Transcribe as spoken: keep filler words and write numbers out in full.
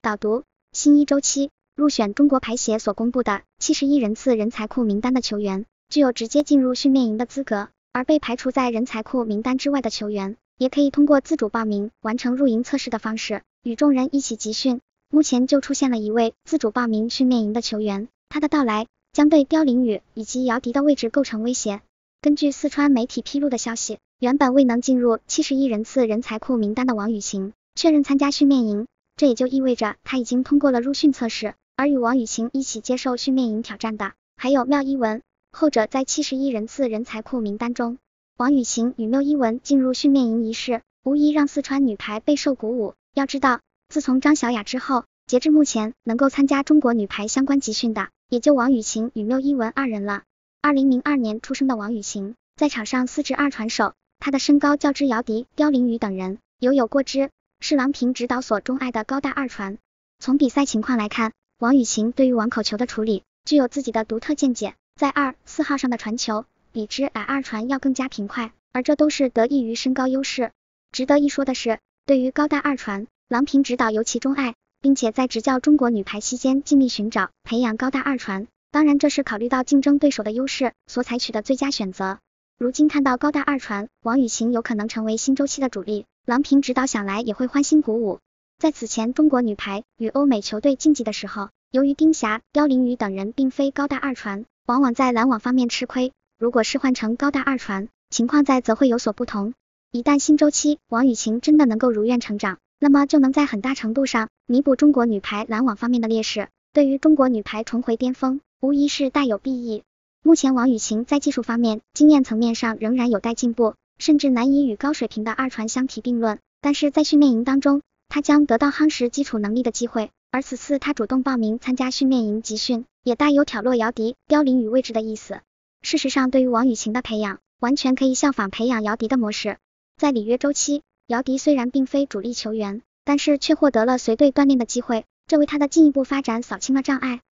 导读：新一周期入选中国排协所公布的七十一人次人才库名单的球员，具有直接进入训练营的资格，而被排除在人才库名单之外的球员，也可以通过自主报名完成入营测试的方式，与众人一起集训。目前就出现了一位自主报名训练营的球员，他的到来将对刁琳宇以及姚迪的位置构成威胁。根据四川媒体披露的消息，原本未能进入七十一人次人才库名单的王雨晴确认参加训练营，这也就意味着他已经通过了入训测试。而与王雨晴一起接受训练营挑战的还有缪一文，后者在七十一人次人才库名单中。王雨晴与缪一文进入训练营一事，无疑让四川女排备受鼓舞。要知道，自从张小雅之后，截至目前能够参加中国女排相关集训的，也就王雨晴与缪一文二人了。二零零二年出生的王雨晴，在场上四至二传手，她的身高较之姚迪、刁琳宇等人犹有过之，是郎平指导所钟爱的高大二传。从比赛情况来看，王雨晴对于网口球的处理具有自己的独特见解，在二、四号上的传球比之矮二传要更加频快，而这都是得益于身高优势。值得一说的是，对于高大二传，郎平指导尤其钟爱，并且在执教中国女排期间尽力寻找培养高大二传，当然这是考虑到竞争对手的优势所采取的最佳选择。如今看到高大二传，王雨晴有可能成为新周期的主力，郎平指导想来也会欢欣鼓舞。在此前中国女排与欧美球队竞技的时候，由于丁霞、刁琳宇等人并非高大二传，往往在拦网方面吃亏，如果是换成高大二传，情况在则会有所不同。一旦新周期王雨晴真的能够如愿成长，那么就能在很大程度上弥补中国女排拦网方面的劣势，对于中国女排重回巅峰无疑是大有裨益。目前王雨晴在技术方面、经验层面上仍然有待进步，甚至难以与高水平的二传相提并论，但是在训练营当中，他将得到夯实基础能力的机会，而此次他主动报名参加训练营集训，也大有挑落姚迪、刁琳宇位置的意思。事实上，对于王雨晴的培养，完全可以效仿培养姚迪的模式。在里约周期，姚迪虽然并非主力球员，但是却获得了随队锻炼的机会，这为他的进一步发展扫清了障碍。